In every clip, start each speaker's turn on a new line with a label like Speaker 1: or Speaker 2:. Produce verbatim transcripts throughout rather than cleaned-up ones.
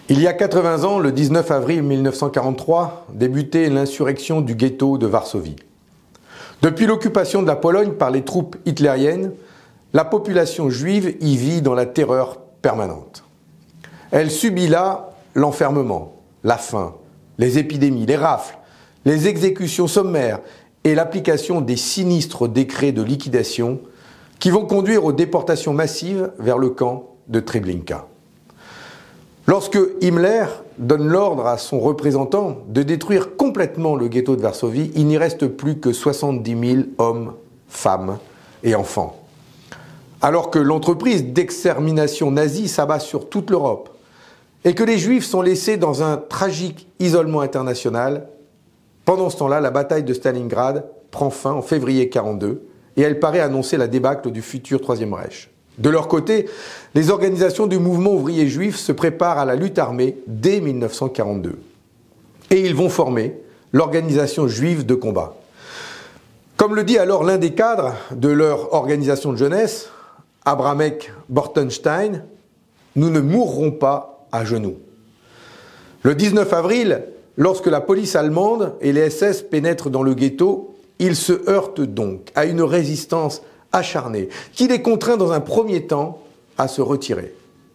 Speaker 1: Il y a quatre-vingts ans, le dix-neuf avril mille neuf cent quarante-trois, débutait l'insurrection du ghetto de Varsovie. Depuis l'occupation de la Pologne par les troupes hitlériennes, la population juive y vit dans la terreur permanente. Elle subit là l'enfermement, la faim, les épidémies, les rafles, les exécutions sommaires et l'application des sinistres décrets de liquidation qui vont conduire aux déportations massives vers le camp de Treblinka. Lorsque Himmler donne l'ordre à son représentant de détruire complètement le ghetto de Varsovie, il n'y reste plus que soixante-dix mille hommes, femmes et enfants. Alors que l'entreprise d'extermination nazie s'abat sur toute l'Europe et que les Juifs sont laissés dans un tragique isolement international, pendant ce temps-là, la bataille de Stalingrad prend fin en février mille neuf cent quarante-deux et elle paraît annoncer la débâcle du futur Troisième Reich. De leur côté, les organisations du mouvement ouvrier juif se préparent à la lutte armée dès mille neuf cent quarante-deux. Et ils vont former l'organisation juive de combat. Comme le dit alors l'un des cadres de leur organisation de jeunesse, Abramek Bortenstein, « Nous ne mourrons pas à genoux ». Le dix-neuf avril, lorsque la police allemande et les S S pénètrent dans le ghetto, ils se heurtent donc à une résistance acharnée, qui les contraint dans un premier temps à se retirer.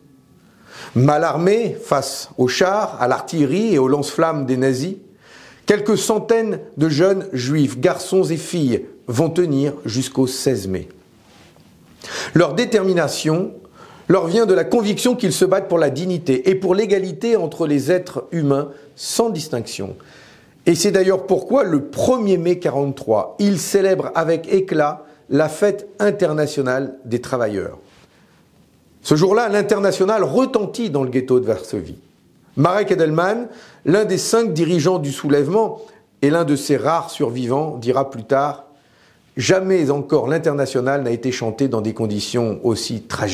Speaker 1: Mal armés face aux chars, à l'artillerie et aux lance-flammes des nazis, quelques centaines de jeunes juifs, garçons et filles, vont tenir jusqu'au seize mai. Leur détermination leur vient de la conviction qu'ils se battent pour la dignité et pour l'égalité entre les êtres humains sans distinction. Et c'est d'ailleurs pourquoi le premier mai mille neuf cent quarante-trois, ils célèbrent avec éclat la fête internationale des travailleurs. Ce jour-là, l'international retentit dans le ghetto de Varsovie. Marek Edelman, l'un des cinq dirigeants du soulèvement et l'un de ses rares survivants, dira plus tard « Jamais encore l'international n'a été chanté dans des conditions aussi tragiques ».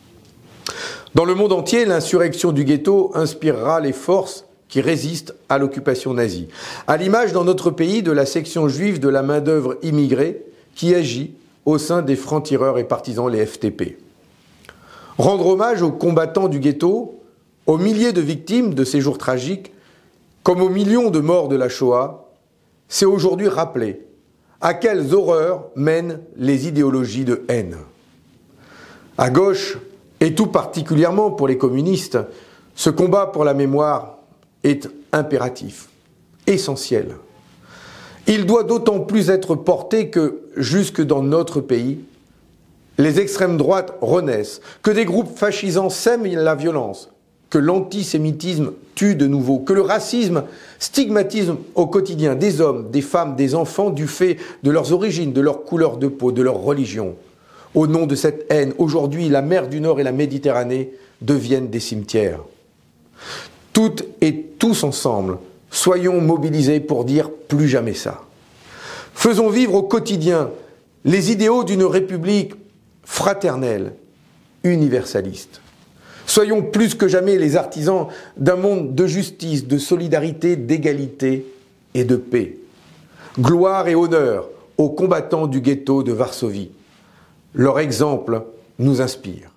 Speaker 1: Dans le monde entier, l'insurrection du ghetto inspirera les forces qui résistent à l'occupation nazie. À l'image dans notre pays de la section juive de la main-d'œuvre immigrée qui agit au sein des francs-tireurs et partisans, les F T P. Rendre hommage aux combattants du ghetto, aux milliers de victimes de ces jours tragiques, comme aux millions de morts de la Shoah, c'est aujourd'hui rappeler à quelles horreurs mènent les idéologies de haine. À gauche, et tout particulièrement pour les communistes, ce combat pour la mémoire est impératif, essentiel. Il doit d'autant plus être porté que, jusque dans notre pays, les extrêmes droites renaissent, que des groupes fascisants sèment la violence, que l'antisémitisme tue de nouveau, que le racisme stigmatise au quotidien des hommes, des femmes, des enfants du fait de leurs origines, de leur couleur de peau, de leur religion. Au nom de cette haine, aujourd'hui, la mer du Nord et la Méditerranée deviennent des cimetières. Toutes et tous ensemble, soyons mobilisés pour dire plus jamais ça. Faisons vivre au quotidien les idéaux d'une république fraternelle, universaliste. Soyons plus que jamais les artisans d'un monde de justice, de solidarité, d'égalité et de paix. Gloire et honneur aux combattants du ghetto de Varsovie. Leur exemple nous inspire.